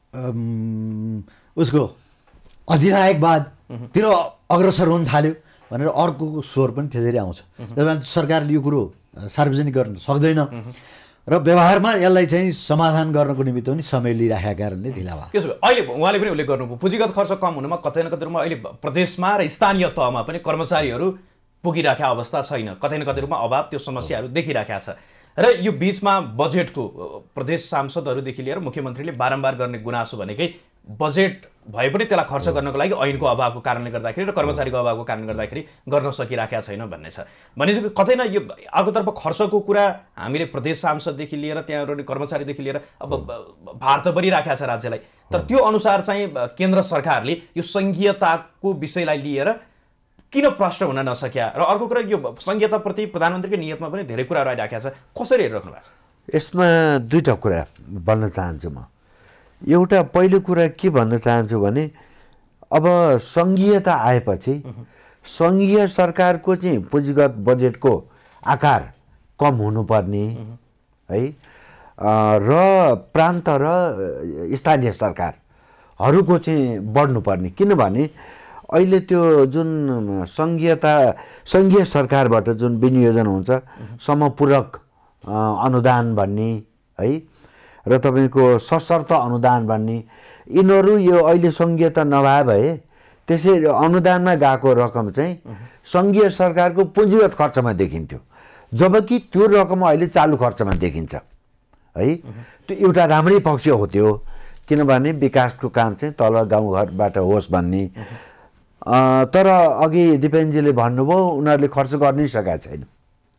उसको अधिनायकवादतिर अग्रसर हुन थाल्यो भनेर अर्को स्वर पनि त्यसरी आउँछ त्यही भएर सरकारले यो कुरो सार्वजनिक गर्न सक्दैन र व्यवहारमा यसलाई चाहिँ समाधान गर्नको निमित्त पनि समय लिइराखेका कारणले ढिला भयो त्यसो भए अहिले उहाँले पनि उल्लेख गर्नुभयो पुँजीगत खर्च कम हुनुमा कतै न कतै रूपमा अहिले प्रदेशमा र स्थानीय तहमा पनि कर्मचारीहरू पुगिराखेका अवस्था छैन कतै न कतै रूपमा अभाव त्यो समस्याहरू देखिराखेका छ र यो बीचमा बजेटको प्रदेश सांसदहरूदेखि लिएर मुख्यमन्त्रीले बारम्बार गर्ने गुनासो भनेकै बजेट भए पनि त्यसलाई खर्च गर्नको लागि ऐनको अभावको कारणले गर्दाखेरि र कर्मचारीको अभावको कारणले गर्दाखेरि गर्न सकिराखेका छैन भन्ने छ भनेपछि कतै न यो अर्कोतर्फ खर्चको कुरा हामीले प्रदेश सांसददेखि लिएर त्यहाँ कर्मचारीदेखि लिएर अब भार त बढिराखेको छ राज्यलाई तर त्यो अनुसार चाहिँ केन्द्र सरकारले यो संघीयताको विषयलाई लिएर किन प्रश्न हुन नसक्या र अर्को कुरा यो संघीयताप्रति प्रधानमन्त्रीको नियतमा पनि धेरै कुराहरू आइराखेको छ कसरी हेरिराख्नु भएको छ यसमा दुईवटा कुरा भन्न चाहन्छु म एउटा पहिलो कुरा के भन्न चाहन्छु भने अब संघीयता आएपछि संघीय सरकारको चाहिँ पुँजीगत बजेटको आकार कम हुनुपर्ने है र प्रान्त र स्थानीय सरकारहरूको चाहिँ बढ्नुपर्ने किनभने अहिले त्यो जुन संघीयता संघीय सरकारबाट जुन विनियोजन हुन्छ समपूरक अनुदान भन्ने है र तपाईँको सशर्त अनुदान भन्ने यिनीहरू यो अहिले संघीयता नभए भए त्यसै अनुदानमा गएको रकम चाहिँ संघीय सरकारको पुँजीगत खर्चमा देखिन्थ्यो जबकि त्यो रकम अहिले चालु खर्चमा देखिन्छ है त्यो एउटा राम्रै पक्ष हो त्यो किनभने विकासको काम चाहिँ तल गाउँघरबाट होस् भन्ने तर अघि दिपेनजीले भन्नुभयो उनीहरूले खर्च गर्नै सकेका छैन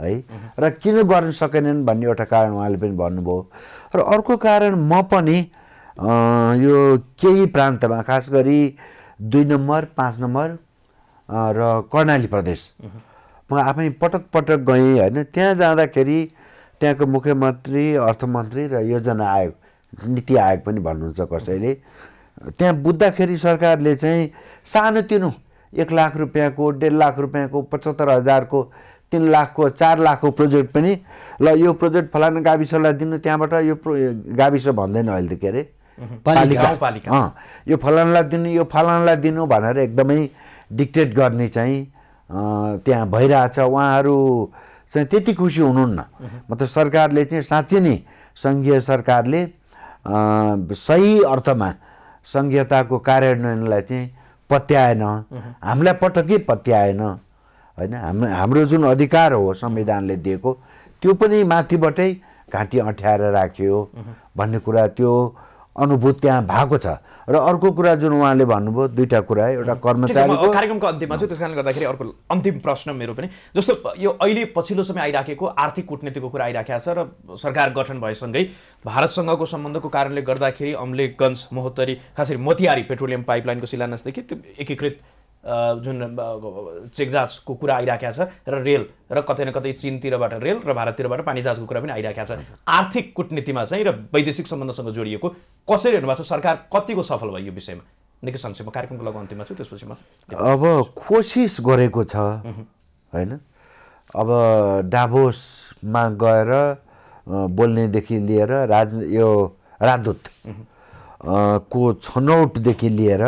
है र किन गर्न सकेनन् भन्ने एउटा कारण उहाँले पनि भन्नुभयो र अर्को कारण म पनि यो केही प्रान्तमा खास गरी दुई नम्बर पाँच नम्बर र कर्णाली प्रदेश म आफै पटक पटक गएँ होइन त्यहाँ जाँदाखेरि त्यहाँको मुख्यमन्त्री अर्थमन्त्री र योजना आयोग नीति आयोग पनि भन्नुहुन्छ कसैले त्यहाँ बुझ्दाखेरि सरकारले चाहिँ सानोतिनो एक लाख रुपियाँको डेढ लाख रुपियाँको पचहत्तर हजारको तीन लाखको चार लाखको प्रोजेक्ट पनि ल यो प्रोजेक्ट फलाना गाविसलाई दिनु त्यहाँबाट यो गाविस भन्दैन अहिले त के अरे पालिका अँ यो फलानालाई दिनु यो फलानालाई दिनु भनेर एकदमै डिक्टेट गर्ने चाहिँ त्यहाँ भइरहेछ उहाँहरू चाहिँ त्यति खुसी हुनुहुन्न मतलब सरकारले चाहिँ साँच्चै नै सङ्घीय सरकारले सही अर्थमा सङ्घीयताको कार्यान्वयनलाई चाहिँ पत्याएन हामीलाई पटक्कै पत्याएन होइन हाम्रो हाम्रो जुन अधिकार हो संविधानले दिएको त्यो पनि माथिबाटै घाँटी अँठ्याएर राख्यो भन्ने कुरा त्यो अनुभूत त्यहाँ भएको छ र अर्को कुरा जुन उहाँले भन्नुभयो दुईटा कुरा एउटा कर्मचारीको कार्यक्रमको अन्तिममा चाहिँ त्यस कारणले गर्दाखेरि अर्को अन्तिम प्रश्न मेरो पनि जस्तो यो अहिले पछिल्लो समय आइराखेको आर्थिक कूटनीतिको कुरा आइराखेको छ र सरकार गठन भएसँगै भारतसँगको सम्बन्धको कारणले गर्दाखेरि अम्लेखगञ्ज महोत्तरी खास गरी मोतिहारी पेट्रोलियम पाइपलाइनको शिलान्यासदेखि त्यो एकीकृत जुन चेक जाँचको कुरा आइराखेको छ र रेल र कतै न कतै चीनतिरबाट रेल र भारततिरबाट पानी जाँचको कुरा पनि आइराखेको छ आर्थिक कूटनीतिमा चाहिँ र वैदेशिक सम्बन्धसँग जोडिएको कसरी हेर्नु भएको छ सरकार कतिको सफल भयो यो विषयमा निकै संक्षेपमा कार्यक्रमको लगभग अन्तिममा छु त्यसपछि म अब कोसिस गरेको छ होइन अब डाभोसमा गएर बोल्नेदेखि लिएर राज यो राजदूत को छनौटदेखि लिएर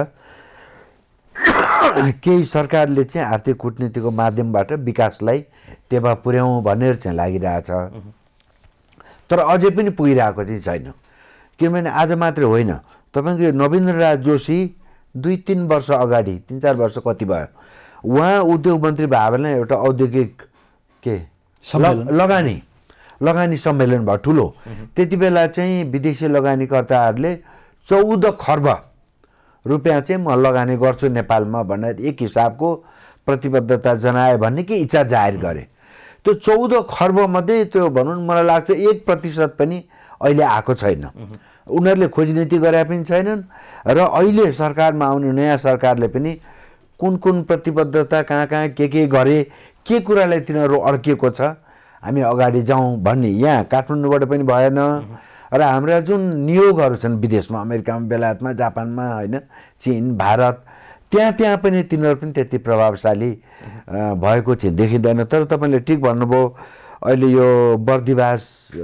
केही सरकारले चाहिँ आर्थिक कूटनीतिको माध्यमबाट विकासलाई टेवा पुर्याउँ भनेर चाहिँ लागिरहेछ तर अझै पनि पुगिरहेको चाहिँ छैन किनभने आज मात्रै होइन तपाईँको नवीन राज जोशी दुई तिन वर्ष अगाडि तिन चार वर्ष कति भयो उहाँ उद्योग मन्त्री भए बेला एउटा औद्योगिक के लगानी लगानी सम्मेलन भयो ठुलो त्यति बेला चाहिँ विदेशी लगानीकर्ताहरूले चौध खर्ब रुपियाँ चाहिँ म लगानी गर्छु नेपालमा भनेर एक हिसाबको प्रतिबद्धता जनाए भन्ने कि इच्छा जाहेर गरे त्यो चौध खर्बमध्ये त्यो भनौँ मलाई लाग्छ एक प्रतिशत पनि अहिले आएको छैन उनीहरूले खोजनीति गरे पनि छैनन् र अहिले सरकारमा आउने नयाँ सरकारले पनि कुन कुन प्रतिबद्धता कहाँ कहाँ के के गरे के कुरालाई तिनीहरू अड्किएको छ हामी अगाडि जाउँ भन्ने यहाँ काठमाडौँबाट पनि भएन र हाम्रा जुन नियोगहरू छन् विदेशमा अमेरिकामा बेलायतमा जापानमा होइन चीन भारत त्यहाँ त्यहाँ पनि तिनीहरू पनि त्यति प्रभावशाली भएको चाहिँ देखिँदैन तर तपाईँले ठिक भन्नुभयो अहिले यो बर्दिवास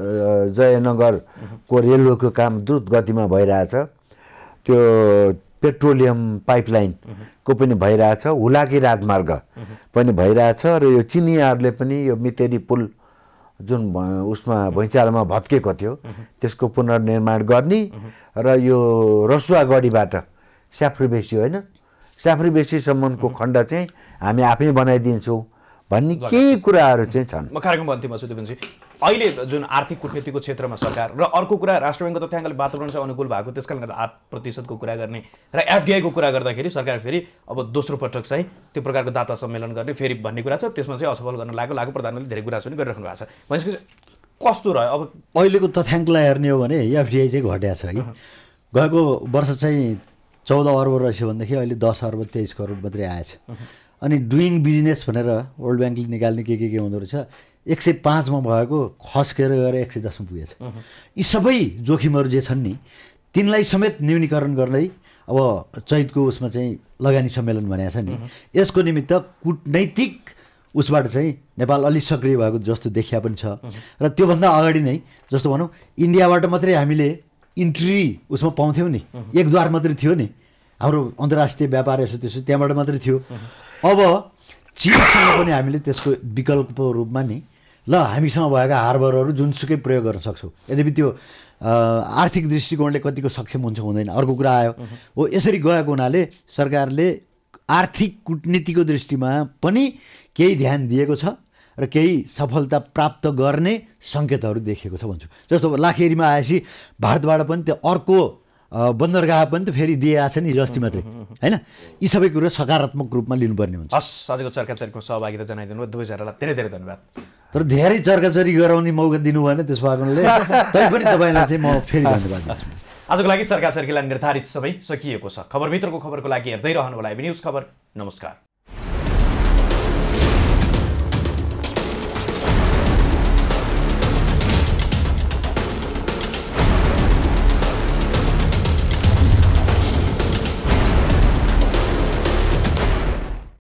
जयनगरको रेलवेको काम द्रुत गतिमा भइरहेछ त्यो पेट्रोलियम पाइपलाइनको पनि भइरहेछ हुलाकी राजमार्ग पनि भइरहेछ र यो चिनियाहरूले पनि यो मितेरी पुल जुन उसमा भुइँचालोमा भत्केको थियो त्यसको पुनर्निर्माण गर्ने र यो रसुवागढीबाट स्याफ्रीबेसी होइन स्याफ्रीबेसीसम्मको खण्ड चाहिँ हामी आफै बनाइदिन्छौँ भन्ने केही कुराहरू चाहिँ छन् म कार्यक्रमको अन्तिममा छु देवेन्द्रजी अहिले जुन आर्थिक कूटनीतिको क्षेत्रमा सरकार र अर्को कुरा राष्ट्र ब्याङ्कको तथ्याङ्कले वातावरण चाहिँ अनुकूल भएको त्यस कारणले गर्दा आठ प्रतिशतको कुरा गर्ने र एफडिआईको कुरा गर्दाखेरि सरकार फेरि अब दोस्रो पटक चाहिँ त्यो प्रकारको दाता सम्मेलन गर्ने फेरि भन्ने कुरा छ त्यसमा चाहिँ असफल गर्न लाग्यो लागु प्रधानमन्त्रीले धेरै कुरा पनि गरिराख्नु भएको छ भनेपछि कस्तो रह्यो अब अहिलेको तथ्याङ्कलाई हेर्ने हो भने एफडिआई चाहिँ घटेको छ कि गएको वर्ष चाहिँ चौध अर्ब रहेछ भनेदेखि अहिले दस अर्ब तेइस करोड मात्रै आएछ अनि डुइङ बिजनेस भनेर वर्ल्ड ब्याङ्कले निकाल्ने के के के हुँदो रहेछ एक सय पाँचमा भएको खस्केर गएर एक सय दसमा पुगेछ यी सबै जोखिमहरू जे छन् नि तिनलाई समेत न्यूनीकरण गर्दै अब चैतको उसमा चाहिँ लगानी सम्मेलन भनेको छ नि यसको निमित्त कूटनैतिक उसबाट चाहिँ नेपाल अलिक सक्रिय भएको जस्तो देखिया पनि छ र त्योभन्दा अगाडि नै जस्तो भनौँ इन्डियाबाट मात्रै हामीले इन्ट्री उसमा पाउँथ्यौँ नि एकद्वार मात्रै थियो नि हाम्रो अन्तर्राष्ट्रिय व्यापार यसो त्यसो त्यहाँबाट मात्रै थियो अब चीनसँग पनि हामीले त्यसको विकल्पको रूपमा नि ल हामीसँग भएका हार्बरहरू जुनसुकै प्रयोग गर्न सक्छौँ यद्यपि त्यो आर्थिक दृष्टिकोणले कतिको सक्षम हुन्छ हुँदैन अर्को कुरा आयो हो यसरी गएको हुनाले सरकारले आर्थिक कूटनीतिको दृष्टिमा पनि केही ध्यान दिएको छ र केही सफलता प्राप्त गर्ने सङ्केतहरू देखिएको छ भन्छु जस्तो लाखेरीमा आएपछि भारतबाट पनि त्यो अर्को बन्दरगाह पनि त फेरि दिएको छ नि हिजो अस्ति मात्रै होइन यी सबै कुरो सकारात्मक रूपमा लिनुपर्ने हुन्छ हस् आजको चर्का चर्कामा सहभागिता जनाइदिनु भयो दुवैजनालाई धेरै धेरै धन्यवाद तर धेरै चर्काचरी गराउने मौका दिनु भएन त्यस फागुनले तैपनि तपाईँलाई चाहिँ म फेरि धन्यवाद दिन्छु। आजको लागि चर्काचर्कीलाई निर्धारित समय सकिएको छ। खबरभित्रको खबरको लागि हेर्दै रहनु होला एबी न्युज खबर। नमस्कार।